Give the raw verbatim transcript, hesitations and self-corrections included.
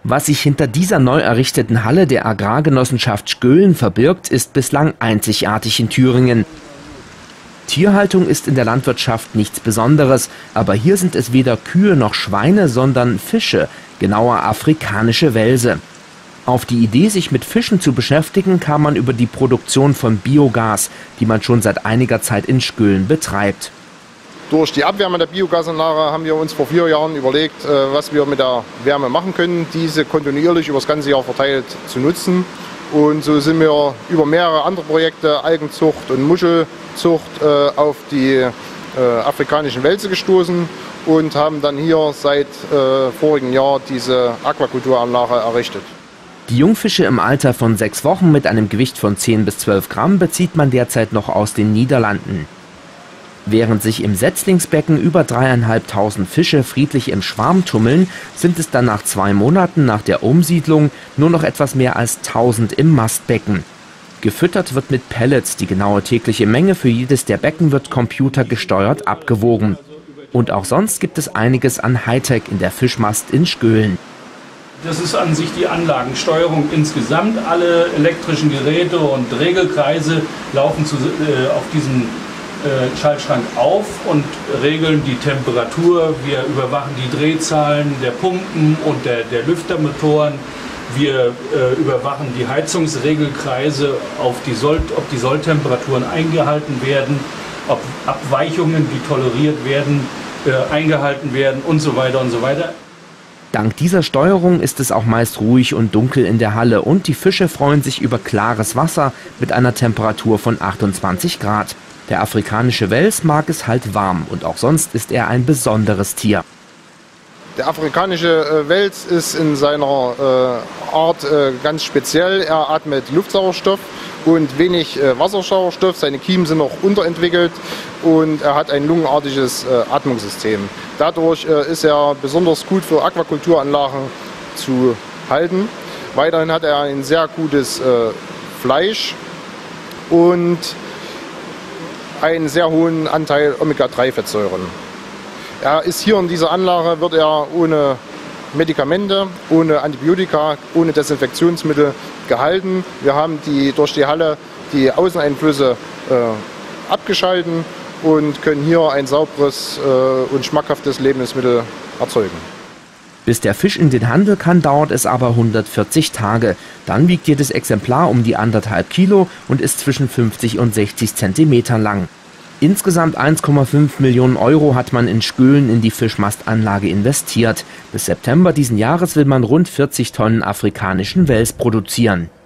Was sich hinter dieser neu errichteten Halle der Agrargenossenschaft Schkölen verbirgt, ist bislang einzigartig in Thüringen. Tierhaltung ist in der Landwirtschaft nichts Besonderes, aber hier sind es weder Kühe noch Schweine, sondern Fische, genauer afrikanische Welse. Auf die Idee, sich mit Fischen zu beschäftigen, kam man über die Produktion von Biogas, die man schon seit einiger Zeit in Schkölen betreibt. Durch die Abwärme der Biogasanlage haben wir uns vor vier Jahren überlegt, was wir mit der Wärme machen können, diese kontinuierlich über das ganze Jahr verteilt zu nutzen. Und so sind wir über mehrere andere Projekte, Algenzucht und Muschelzucht, auf die afrikanischen Welse gestoßen und haben dann hier seit vorigen Jahr diese Aquakulturanlage errichtet. Die Jungfische im Alter von sechs Wochen mit einem Gewicht von zehn bis zwölf Gramm bezieht man derzeit noch aus den Niederlanden. Während sich im Setzlingsbecken über dreieinhalbtausend Fische friedlich im Schwarm tummeln, sind es dann nach zwei Monaten nach der Umsiedlung nur noch etwas mehr als tausend im Mastbecken. Gefüttert wird mit Pellets, die genaue tägliche Menge für jedes der Becken wird computergesteuert abgewogen. Und auch sonst gibt es einiges an Hightech in der Fischmast in Schkölen. Das ist an sich die Anlagensteuerung insgesamt. Alle elektrischen Geräte und Regelkreise laufen zu, äh, auf diesem äh, Schaltschrank auf und regeln die Temperatur. Wir überwachen die Drehzahlen der Pumpen und der, der Lüftermotoren. Wir äh, überwachen die Heizungsregelkreise, auf die Soll, ob die Solltemperaturen eingehalten werden, ob Abweichungen, die toleriert werden, äh, eingehalten werden und so weiter und so weiter. Dank dieser Steuerung ist es auch meist ruhig und dunkel in der Halle und die Fische freuen sich über klares Wasser mit einer Temperatur von achtundzwanzig Grad. Der afrikanische Wels mag es halt warm und auch sonst ist er ein besonderes Tier. Der afrikanische Wels ist in seiner äh, Art äh, ganz speziell. Er atmet Luftsauerstoff und wenig äh, Wassersauerstoff. Seine Kiemen sind noch unterentwickelt und er hat ein lungenartiges äh, Atmungssystem. Dadurch äh, ist er besonders gut für Aquakulturanlagen zu halten. Weiterhin hat er ein sehr gutes äh, Fleisch und einen sehr hohen Anteil Omega drei Fettsäuren. Er ist hier in dieser Anlage, wird er ohne Medikamente, ohne Antibiotika, ohne Desinfektionsmittel gehalten. Wir haben die, durch die Halle die Außeneinflüsse äh, abgeschalten und können hier ein sauberes äh, und schmackhaftes Lebensmittel erzeugen. Bis der Fisch in den Handel kann, dauert es aber hundertvierzig Tage. Dann wiegt jedes Exemplar um die anderthalb Kilo und ist zwischen fünfzig und sechzig Zentimeter lang. Insgesamt eins Komma fünf Millionen Euro hat man in Schkölen in die Fischmastanlage investiert. Bis September diesen Jahres will man rund vierzig Tonnen afrikanischen Wels produzieren.